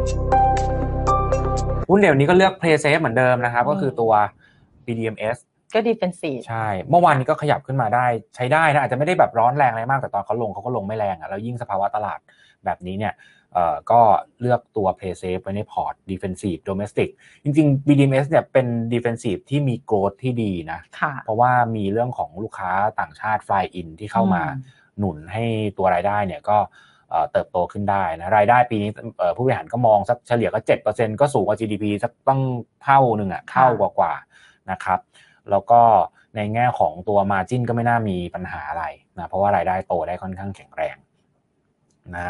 หุ้นเดี๋ยวนี้ก็เลือก Play Safe เหมือนเดิมนะครับก็คือตัว BDMs ก็ defensive ใช่เมื่อวานนี้ก็ขยับขึ้นมาได้ใช้ได้นะอาจจะไม่ได้แบบร้อนแรงอะไรมากแต่ตอนเขาก็ลงไม่แรงอ่ะแล้วยิ่งสภาวะตลาดแบบนี้เนี่ยก็เลือกตัว Play Safe ไว้ในพอร์ต defensive domestic จริงๆ BDMs เนี่ยเป็น defensive ที่มี growth ที่ดีนะเพราะว่ามีเรื่องของลูกค้าต่างชาติ fly in ที่เข้ามาหนุนให้ตัวรายได้เนี่ยก็เติบโตขึ้นได้นะรายได้ปีนี้ผู้บริหารก็มองสักเฉลี่ยก็ 7% ก็สูงกว่า GDP สักต้องเท่านึงอ่ะเท่ากว่านะครับแล้วก็ในแง่ของตัว margin ก็ไม่น่ามีปัญหาอะไรนะเพราะว่ารายได้โตได้ค่อนข้างแข็งแรงนะ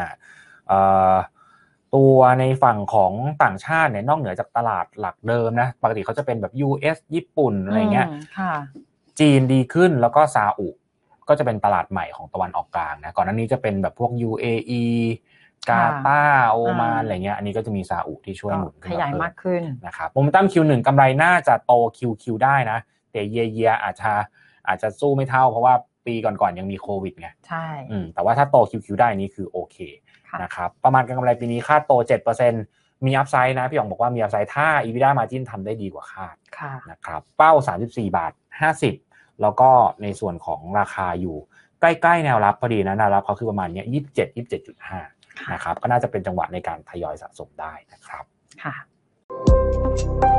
ตัวในฝั่งของต่างชาติเนี่ยนอกเหนือจากตลาดหลักเดิมนะปกติเขาจะเป็นแบบ US ญี่ปุ่นอะไรเงี้ยจีนดีขึ้นแล้วก็ซาอุก็จะเป็นตลาดใหม่ของตะวันออกกลางนะก่อนหน้านี้จะเป็นแบบพวก UAE กาตาร์โอมานอะไรเงี้ยอันนี้ก็จะมีซาอุที่ช่วยหนุนขยายมากขึ้นนะครับโมเมนตัม Q1 กำไรน่าจะโต QQ ได้นะแต่เยียอาจจะสู้ไม่เท่าเพราะว่าปีก่อนๆยังมีโควิดไงใช่แต่ว่าถ้าโต QQ ได้นี่คือโอเคนะครับประมาณการกำไรปีนี้คาดโต 7% มีอัพไซด์นะพี่หยองบอกว่ามีอัพไซด์ถ้า EBITDA margin ทำได้ดีกว่าคาดนะครับเป้า 34.50 แล้วก็ในส่วนของราคาอยู่ใกล้ๆแนวรับพอดีนะแนวรับเขาคือประมาณนี้27.5นะครับก็น่าจะเป็นจังหวะในการทยอยสะสมได้นะครับค่ะ